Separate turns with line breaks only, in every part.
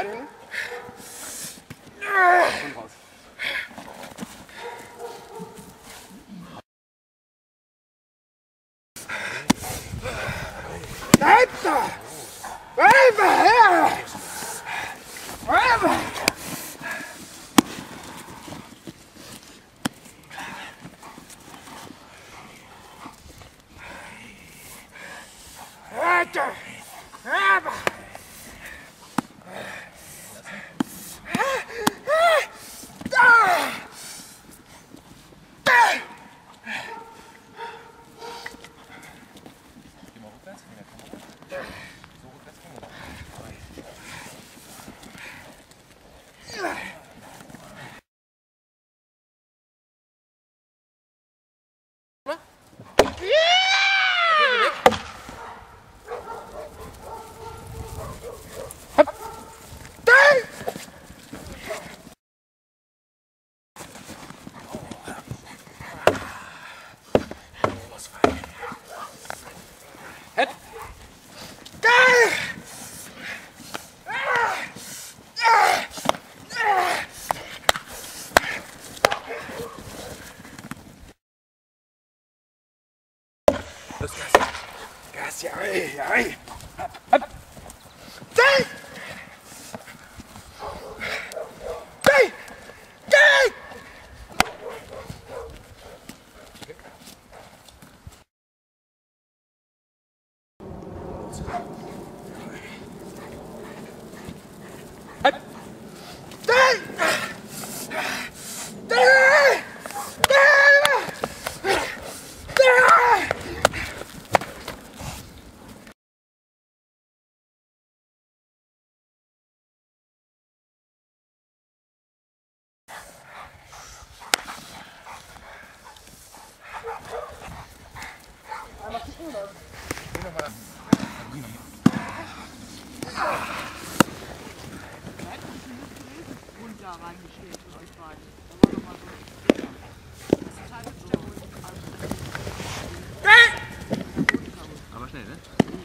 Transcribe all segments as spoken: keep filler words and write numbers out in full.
Beine hin. Und raus. Bleib da! Bleib her! Bleib! Weiter! Aber! Los, Gas. Gas, ja, ja, ja. Hopp. Dreh! Dreh! Dreh! Hopp. Dreh! Dreh!
Und da reingestellt für euch beide. Da war doch mal so. Das ist halt so.
Aber schnell, ne?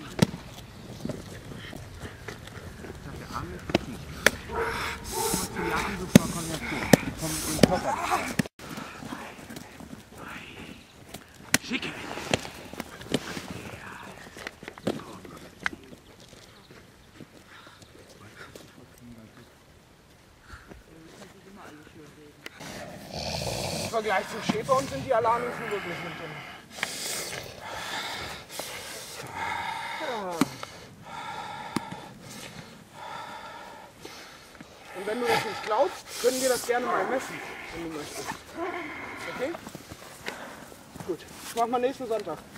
Ich hab der Arm nicht richtig. Ich muss die Arme so vor Kombination. Komm in den Koffer. Schicke!
Im Vergleich zu Schäferhund sind die Alarmhilfen wirklich mit drin. Ja. Und wenn du das nicht glaubst, können wir das gerne mal messen, wenn du möchtest. Okay? Gut, ich mach mal nächsten Sonntag.